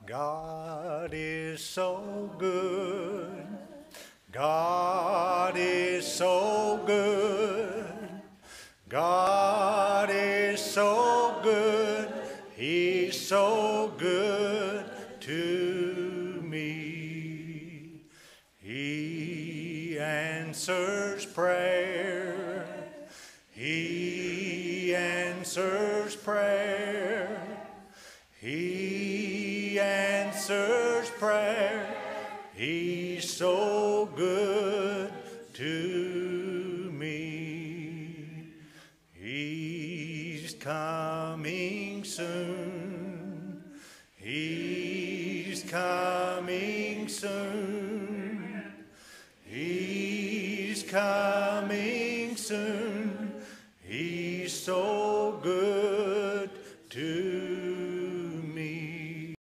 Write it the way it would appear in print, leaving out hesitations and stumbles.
God is so good. God is so good. God is so good. He's so good to me. He answers prayer. He answers prayer. He answers prayer. He's so good to me. He's coming soon. He's coming soon. He's coming soon.